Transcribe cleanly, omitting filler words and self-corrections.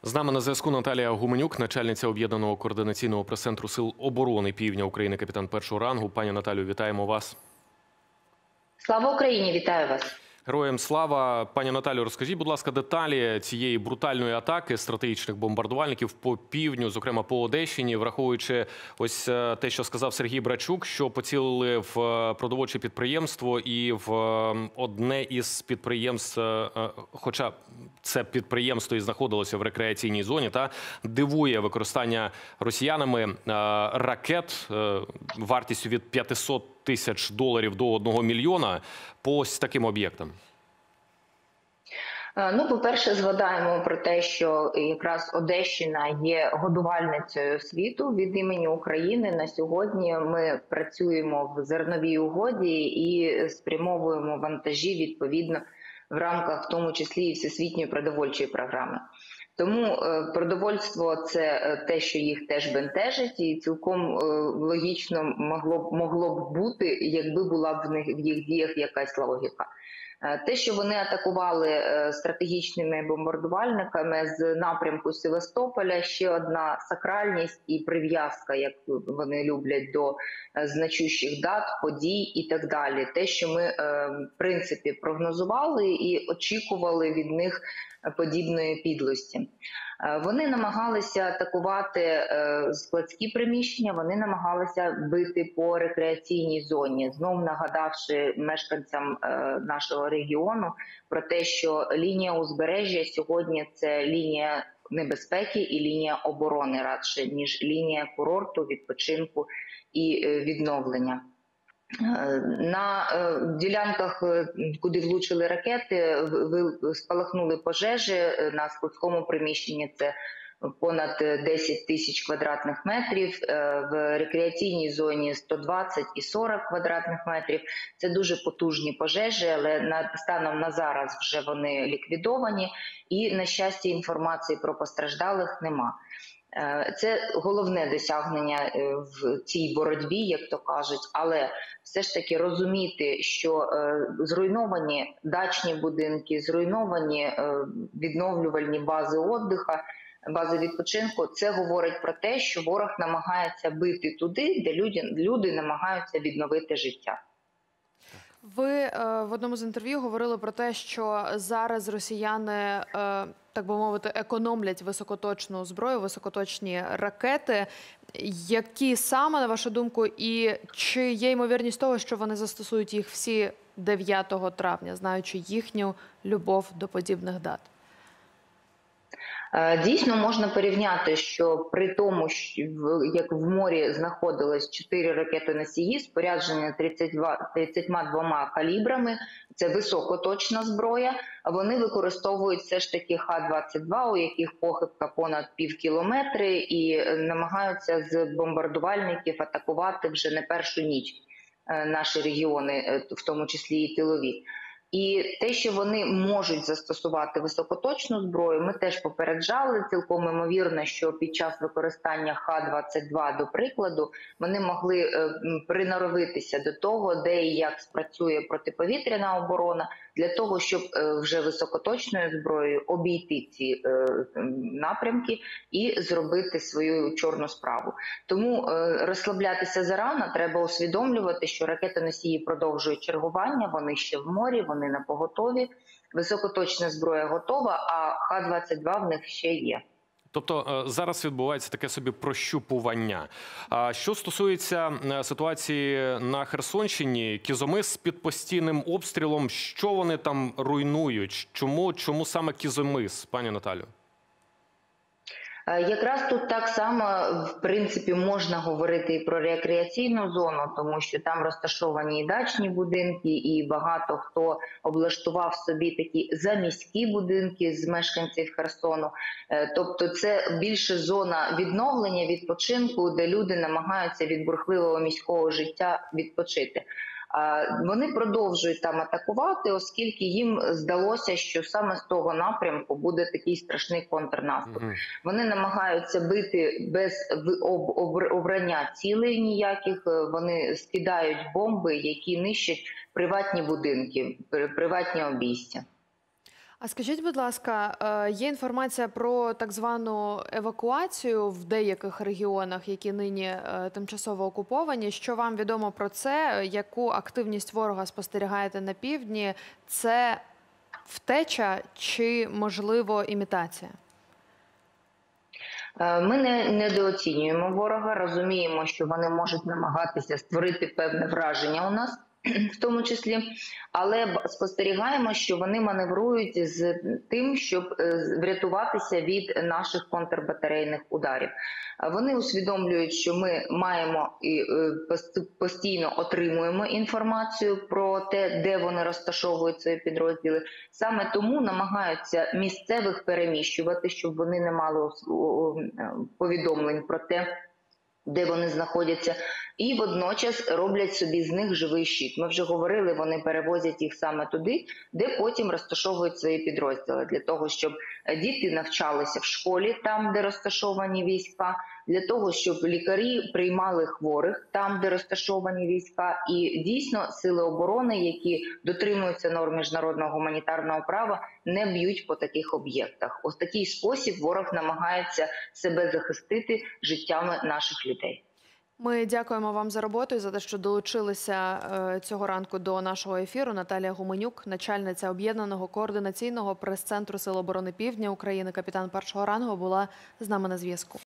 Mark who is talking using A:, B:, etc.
A: З нами на зв'язку Наталія Гуменюк, начальниця Об'єднаного координаційного прес-центру Сил оборони Півдня України, капітан першого рангу. Пані Наталю, вітаємо вас.
B: Слава Україні! Вітаю вас!
A: Героям слава! Пані Наталю, розкажіть, будь ласка, деталі цієї брутальної атаки стратегічних бомбардувальників по півдню, зокрема по Одещині, враховуючи ось те, що сказав Сергій Брачук, що поцілили в продовольче підприємство і в одне із підприємств, хоча це підприємство і знаходилося в рекреаційній зоні, та дивує використання росіянами ракет вартістю від 500 тисяч доларів до 1 мільйона по ось таким об'єктам.
B: Ну, по-перше, згадаємо про те, що якраз Одещина є годувальницею світу від імені України. На сьогодні ми працюємо в зерновій угоді і спрямовуємо вантажі відповідно в рамках, в тому числі і Всесвітньої продовольчої програми. Тому продовольство – це те, що їх теж бентежить, і цілком логічно могло б бути, якби була б в їх діях якась логіка. Те, що вони атакували стратегічними бомбардувальниками з напрямку Севастополя, ще одна сакральність і прив'язка, як вони люблять, до значущих дат, подій і так далі. Те, що ми, в принципі, прогнозували і очікували від них подібної підлості. Вони намагалися атакувати складські приміщення, вони намагалися бити по рекреаційній зоні, знов нагадавши мешканцям нашого регіону про те, що лінія узбережжя сьогодні – це лінія небезпеки і лінія оборони радше, ніж лінія курорту, відпочинку і відновлення. На ділянках, куди влучили ракети, спалахнули пожежі на складському приміщенні, це понад 10 тисяч квадратних метрів, в рекреаційній зоні 120 і 40 квадратних метрів. Це дуже потужні пожежі, але станом на зараз вже вони ліквідовані і, на щастя, інформації про постраждалих нема. Це головне досягнення в цій боротьбі, як то кажуть, але все ж таки розуміти, що зруйновані дачні будинки, зруйновані відновлювальні бази відпочинку, бази відпочинку, це говорить про те, що ворог намагається бити туди, де люди намагаються відновити життя.
C: Ви в одному з інтерв'ю говорили про те, що зараз росіяни, так би мовити, економлять високоточну зброю, високоточні ракети. Які саме, на вашу думку, і чи є ймовірність того, що вони застосують їх всі 9 травня, знаючи їхню любов до подібних дат?
B: Дійсно, можна порівняти, що при тому, як в морі знаходилось 4 ракети-носії, споряджені 32 калібрами, це високоточна зброя, вони використовують все ж таки Х-22, у яких похибка понад пів кілометри, і намагаються з бомбардувальників атакувати вже не першу ніч наші регіони, в тому числі і тилові. І те, що вони можуть застосувати високоточну зброю, ми теж попереджали. Цілком ймовірно, що під час використання Х-22, до прикладу, вони могли приноровитися до того, де і як спрацює протиповітряна оборона, для того, щоб вже високоточною зброєю обійти ці напрямки і зробити свою чорну справу. Тому розслаблятися зарано, треба усвідомлювати, що ракети-носії продовжують чергування, вони ще в морі, вони на поготові, високоточна зброя готова, а Х-22 в них ще є.
A: Тобто зараз відбувається таке собі прощупування. А що стосується ситуації на Херсонщині, Кізомис під постійним обстрілом, що вони там руйнують? Чому саме Кізомис, пані Наталю?
B: Якраз тут так само, в принципі, можна говорити і про рекреаційну зону, тому що там розташовані і дачні будинки, і багато хто облаштував собі такі заміські будинки з мешканців Херсону. Тобто це більше зона відновлення, відпочинку, де люди намагаються від бурхливого міського життя відпочити. Вони продовжують там атакувати, оскільки їм здалося, що саме з того напрямку буде такий страшний контрнаступ. Вони намагаються бити без обрання цілей ніяких, вони скидають бомби, які нищать приватні будинки, приватні обійстя.
C: А скажіть, будь ласка, є інформація про так звану евакуацію в деяких регіонах, які нині тимчасово окуповані. Що вам відомо про це? Яку активність ворога спостерігаєте на півдні? Це втеча чи, можливо, імітація?
B: Ми не недооцінюємо ворога, розуміємо, що вони можуть намагатися створити певне враження у нас, в тому числі, але спостерігаємо, що вони маневрують з тим, щоб врятуватися від наших контрбатарейних ударів. Вони усвідомлюють, що ми маємо і постійно отримуємо інформацію про те, де вони розташовують свої підрозділи. Саме тому намагаються місцевих переміщувати, щоб вони не мали повідомлень про те, де вони знаходяться, і водночас роблять собі з них живий щит. Ми вже говорили, вони перевозять їх саме туди, де потім розташовують свої підрозділи, для того, щоб діти навчалися в школі, там, де розташовані війська, для того, щоб лікарі приймали хворих там, де розташовані війська, і дійсно сили оборони, які дотримуються норм міжнародного гуманітарного права, не б'ють по таких об'єктах. Ось такий спосіб ворог намагається себе захистити життями наших людей.
C: Ми дякуємо вам за роботу і за те, що долучилися цього ранку до нашого ефіру. Наталія Гуменюк, начальниця Об'єднаного координаційного прес-центру Сил оборони Півдня України, капітан першого рангу, була з нами на зв'язку.